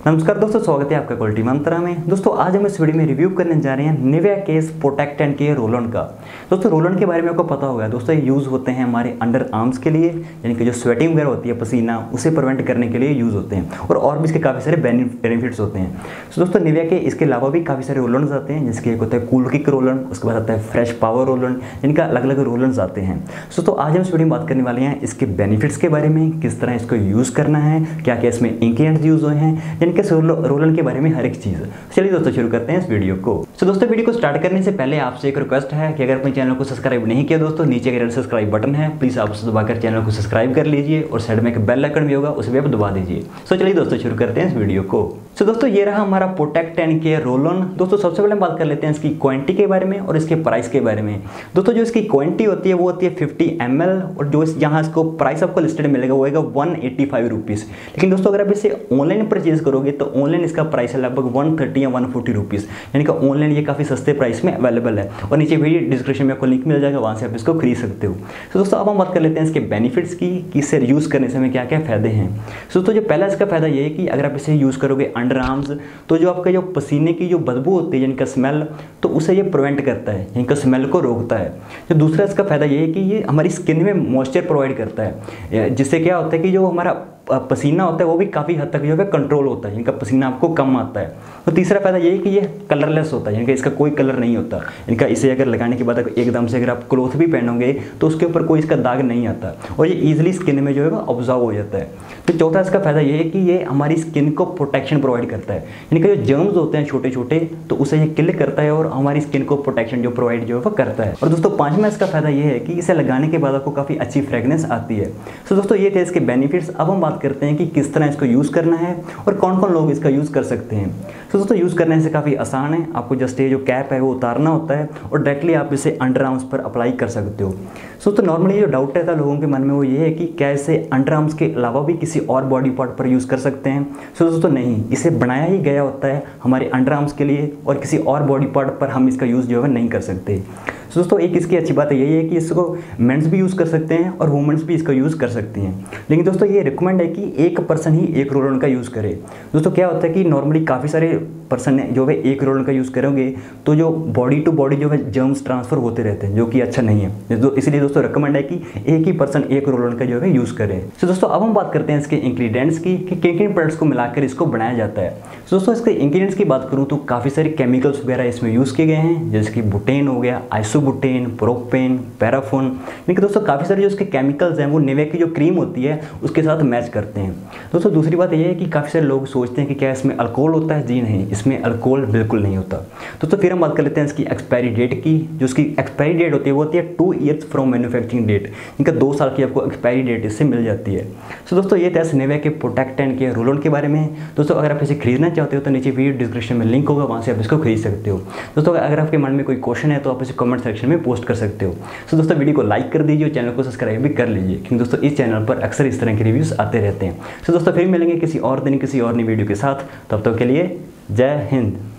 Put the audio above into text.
नमस्कार दोस्तों, स्वागत है आपका क्वालिटी मंत्रा में। दोस्तों आज हम इस वीडियो में रिव्यू करने जा रहे हैं निविया केस protect and care roll on का। दोस्तों रोल ऑन के बारे में आपको पता होगा दोस्तों, ये यूज़ होते हैं हमारे अंडर आर्म्स के लिए, यानी कि जो स्वेटिंग वगैरह होती है पसीना उसे प्रिवेंट करने के लिए यूज़ होते हैं और भी इसके काफ़ी सारे बेनिफिट्स होते हैं। तो दोस्तों निविया के इसके अलावा भी काफ़ी सारे रोल ऑन्स आते हैं, जिसके एक होता है कूल किक रोल ऑन, उसके बाद आता है फ्रेश पावर रोल ऑन, जिनका अलग अलग रोल ऑन्स आते हैं। तो आज हम इस वीडियो में बात करने वाले हैं इसके बेनिफिट्स के बारे में, किस तरह इसको यूज़ करना है, क्या क्या इसमें इंग्रेडिएंट्स यूज़ हुए हैं, जिनके रोल ऑन के बारे में हर एक चीज़। चलिए दोस्तों शुरू करते हैं इस वीडियो को। तो दोस्तों वीडियो को स्टार्ट करने से पहले आपसे एक रिक्वेस्ट है कि अगर अपने चैनल को सब्सक्राइब नहीं किया दोस्तों, नीचे का रेड सब्सक्राइब बटन है, प्लीज़ आप उसे दबाकर चैनल को सब्सक्राइब कर लीजिए और साइड में एक बेल आइकन भी होगा, उसे भी आप दबा दीजिए। तो चलिए दोस्तों शुरू करते हैं इस वीडियो को। तो दोस्तों ये रहा हमारा protect and care roll on. दोस्तों सबसे पहले हम बात कर लेते हैं इसकी क्वांटिटी के बारे में और इसके प्राइस के बारे में। दोस्तों जो इसकी क्वांटिटी होती है वो होती है 50 ml और जो यहाँ इसको प्राइस आपको लिस्टेड मिलेगा वो होगा 185 रुपीज़। लेकिन दोस्तों अगर आप इसे ऑनलाइन परचेज करोगे तो ऑनलाइन इसका प्राइस है लगभग 130 या 140 रुपीज़, यानी कि ऑनलाइन ये काफ़ी सस्ते प्राइस में अवेलेबल है और नीचे वीडियो डिस्क्रिप्शन में आपको लिंक मिल जाएगा, वहाँ से आप इसको खरीद सकते हो। तो दोस्तों अब हम बात कर लेते हैं इसके बेनिफिट्स की कि इसे यूज़ करने से हमें क्या क्या फ़ायदे हैं। दोस्तों जो पहला इसका फ़ायदा ये है कि अगर आप इसे यूज़ करोगे अंडर आर्म्स तो जो आपका जो पसीने की जो बदबू होती है जिनका स्मेल, तो उसे ये प्रिवेंट करता है, इनका स्मेल को रोकता है। जो दूसरा इसका फ़ायदा ये है कि ये हमारी स्किन में मॉइस्चर प्रोवाइड करता है, जिससे क्या होता है कि जो हमारा पसीना होता है वो भी काफ़ी हद तक जो है कंट्रोल होता है, इनका पसीना आपको कम आता है। तो तीसरा फ़ायदा ये है कि ये कलरलेस होता है, इनका इसका कोई कलर नहीं होता। इनका इसे अगर लगाने के बाद एकदम से अगर आप क्लॉथ भी पहनोगे तो उसके ऊपर कोई इसका दाग नहीं आता और ये ईजिली स्किन में जो है वो ऑब्जॉर्व हो जाता है। तो चौथा इसका फ़ायदा ये है कि ये हमारी स्किन को प्रोटेक्शन प्रोवाइड करता है, इनके जो जर्म्स होते हैं छोटे छोटे तो उसे ये किल करता है और हमारी स्किन को प्रोटेक्शन जो प्रोवाइड जो है वो करता है। और दोस्तों पाँचवा इसका फ़ायदा ये है कि इसे लगाने के बाद आपको काफ़ी अच्छी फ्रेगनेंस आती है। तो दोस्तों ये थे इसके बेनिफिट्स। अब हम बात करते हैं कि किस तरह इसको यूज़ करना है और कौन कौन लोग इसका यूज़ कर सकते हैं। तो दोस्तों यूज़ करने से काफ़ी आसान है, आपको जस्ट ये जो कैप है वो उतारना होता है और डायरेक्टली आप इसे अंडर आर्म्स पर अप्लाई कर सकते हो। तो नॉर्मली जो डाउट रहता है लोगों के मन में वो ये है कि क्या इसे अंडर आर्म्स के अलावा भी किसी और बॉडी पार्ट पर यूज़ कर सकते हैं। तो दोस्तों नहीं, इसे बनाया ही गया होता है हमारे अंडर आर्म्स के लिए और किसी और बॉडी पार्ट पर हम इसका यूज़ जो है नहीं कर सकते। तो दोस्तों एक इसकी अच्छी बात यही है कि इसको मेंस भी यूज़ कर सकते हैं और वुमेन्स भी इसका यूज़ कर सकती हैं। लेकिन दोस्तों ये रिकमेंड है कि एक पर्सन ही एक रोल ऑन का यूज़ करे। दोस्तों क्या होता है कि नॉर्मली काफ़ी सारे पर्सन जो है एक रोल ऑन का यूज़ करोगे तो जो बॉडी टू बॉडी जो है जर्म्स ट्रांसफ़र होते रहते हैं, जो कि अच्छा नहीं है। तो इसलिए दोस्तों रिकमेंड है कि एक ही पर्सन एक रोल ऑन का जो है यूज़ करे। तो दोस्तों अब हम बात करते हैं इसके इंग्रेडिएंट्स की कि किन किन प्रोडक्ट्स को मिलाकर इसको बनाया जाता है। तो दोस्तों इसके इंग्रेडिएंट्स की बात करूँ तो काफ़ी सारे केमिकल्स वगैरह इसमें यूज़ किए गए हैं, जैसे कि बुटेन हो गया, आइसोबुटेन, प्रोपेन, पैराफोन। लेकिन दोस्तों काफ़ी सारे जो इसके केमिकल्स हैं वो निविया की जो क्रीम होती है उसके साथ मैच करते हैं। दोस्तों दूसरी बात यह है कि काफ़ी सारे लोग सोचते हैं कि क्या इसमें अल्कोहल होता है। जी नहीं, इसमें अल्कोहल बिल्कुल नहीं होता। दोस्तों फिर हम बात कर लेते हैं इसकी एक्सपायरी डेट की। जो इसकी एक्सपायरी डेट होती है वो होती है 2 ईयर्स फ्रॉम मैन्युफैक्चरिंग डेट, इनका 2 साल की आपको एक्सपायरी डेट इससे मिल जाती है। तो दोस्तों ये था निविया के protect and care roll on के बारे में। दोस्तों अगर आप इसे खरीदना चाहते हो तो नीचे वीडियो डिस्क्रिप्शन में लिंक होगा, वहाँ से आप इसको खरीद सकते हो। दोस्तों अगर आपके मन में कोई क्वेश्चन है तो आप इसे कमेंट सेक्शन में पोस्ट कर सकते हो। तो दोस्तों वीडियो को लाइक कर दीजिए और चैनल को सब्सक्राइब भी कर लीजिए, क्योंकि दोस्तों इस चैनल पर अक्सर इस तरह के रिव्यूज़ आते रहते हैं। तो दोस्तों फिर मिलेंगे किसी और दिन किसी और नई वीडियो के साथ, तब तक के लिए जय हिंद।